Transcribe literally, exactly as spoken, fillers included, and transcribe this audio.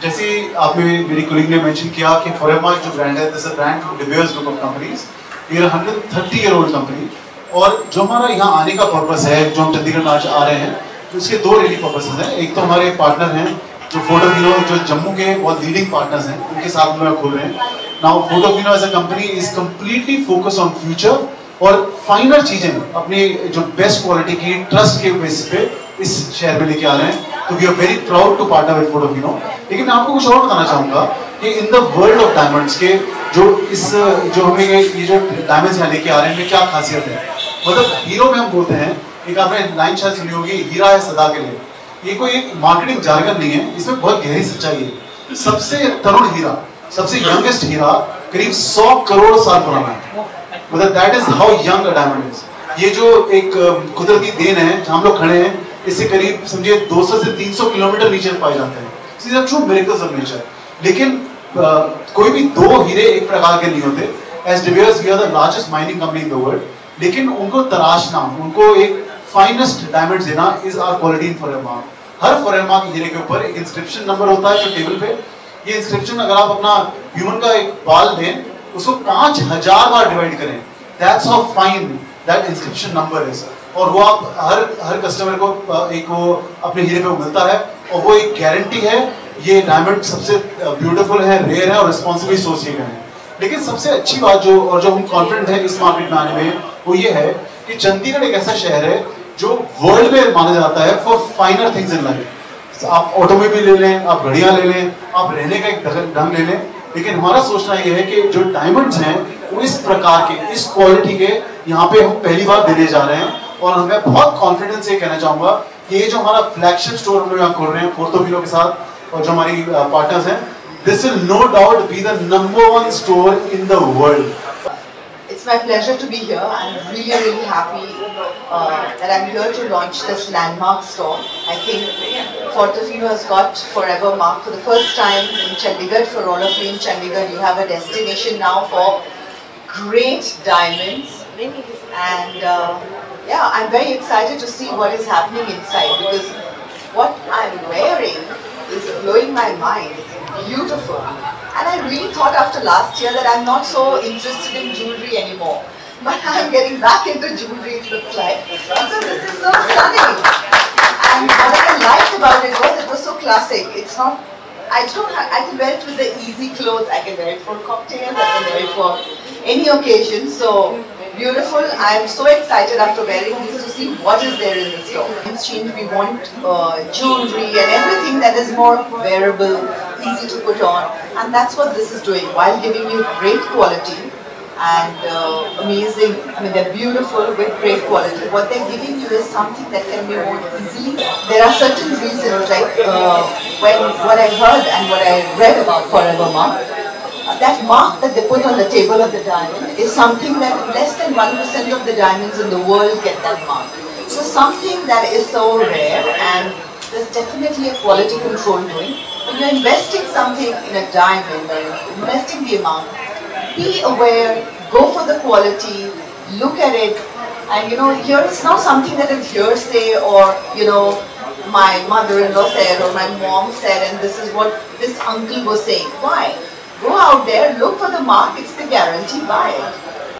जैसे आपने मेरी कोलिग ने मेंशन किया कि फॉरेवरमार्क जो ब्रांड है, this is a brand from De Beers group of companies. We are one hundred thirty year old company, और जो हमारा यहाँ आने का पर्पस है, जो हम चंडीगढ़ में आज आ रहे हैं, तो इसके दो रेडी पर्पसेस हैं। एक तो हमारे पार्टनर हैं जो फोटोफिनो, जो जम्मू के बहुत लीडिंग पार्टनर्स हैं, उनके साथ में खोल रहे हैं। Now Photofino as a company is completely focus on future और फाइनर चीजें अपनी जो बेस्ट क्वालिटी की ट्रस्ट के बेसिस पे इस शहर में लेके आ रहे हैं। तो we are very proud to partner with Photofino. लेकिन मैं आपको कुछ और बताना चाहूंगा कि in the world of diamonds के जो इस जो हमें ये जो डायमंड्स यहाँ लेके आ रहे हैं, इनमें क्या खासियत है। मतलब हीरो में हम बोलते हैं, एक आपने लाइन शायद सुनी होगी, हीरा है सदा के लिए। ये कोई एक मार्केटिंग जार्गन नहीं है, इसमें बहुत गहरी सच्चाई है। सबसे तरुण हीरा, सबसे यंगेस्ट हीरा करीब सौ करोड़ साल पुराना है। मतलब that is how young a diamond is. ये जो एक कुदरती देन है जहाँ हम लोग खड़े हैं, इससे करीब समझिए दो सौ से तीन सौ किलोमीटर नीचे पाए जाते हैं। These are true miracles of nature। लेकिन uh, कोई भी दो हीरे एक प्रकार के नहीं होते। As De Beers, we are the largest mining company in the world। लेकिन उनको तराशना, उनको एक फाइनेस्ट डायमंड्स देना is our quality in Forevermark। हर Forevermark हीरे के ऊपर एक इंस्क्रिप्शन नंबर होता है जो टेबल पे। ये इंस्क्रिप्शन अगर आप अपना ह्यूमन का एक बाल दें, उसको पांच हजार बार डिवाइड करें, that's how fine that inscription number is। और वो आप हर हर कस्टमर को एक वो अपने हीरे पे मिलता है, और वो एक गारंटी है ये डायमंड सबसे ब्यूटीफुल है, रेयर है और रिस्पॉन्सिबली सोर्स किए गए हैं। लेकिन सबसे अच्छी बात जो और जो हम कॉन्फिडेंट है इस मार्केट में आने में, वो ये है कि चंडीगढ़ एक ऐसा शहर है जो वर्ल्ड में माना जाता है for finer things in life. आप ऑटोमोबाइल ले लें, आप घड़ियां ले लें, आप रहने का एक ढंग ले लें, लेकिन हमारा सोचना ये है कि जो डायमंड्स हैं वो इस प्रकार के, इस क्वालिटी के यहाँ पे हम पहली बार देने जा रहे हैं। और मैं बहुत कॉन्फिडेंस से कहना चाहूंगा कि ये जो हमारा फ्लैगशिप स्टोर हम लोग यहाँ खोल रहे हैं फोटोफिनो के साथ, और जो हमारी पार्टनर्स हैं, this will no doubt be the number one store in the world. It's my pleasure to be here. I'm really, really happy uh, that I'm here to launch this landmark store. I think Fortofino has got Forevermark for the first time in Chandigarh. For all of you in Chandigarh, you have a destination now for great diamonds. And uh, yeah, I'm very excited to see what is happening inside, because what I'm wearing is blowing my mind. It's beautiful. And I really thought after last year that I'm not so interested in jewellery anymore. But I'm getting back into jewellery, it looks like, because this is so stunning. And what I liked about it was it was so classic. It's not, I don't have, I can wear it with the easy clothes. I can wear it for cocktails, I can wear it for any occasion. So beautiful. I am so excited after wearing this to see what is there in the store. Exchange, we want uh, jewellery and everything that is more wearable, easy to put on, and that's what this is doing, while giving you great quality and uh, amazing. I mean, they're beautiful with great quality. What they're giving you is something that can be worn easily. There are certain reasons, like uh, when what I heard and what I read about Forevermark, that mark that they put on the table of the diamond is something that less than one percent of the diamonds in the world get that mark. So something that is so rare, and there's definitely a quality control doing. When you're investing something in a diamond or investing the amount, be aware, go for the quality, look at it, and you know, here it's not something that is hearsay or, you know, my mother-in-law said or my mom said and this is what this uncle was saying. Why? Go out there, look for the mark, it's the guarantee, buy it.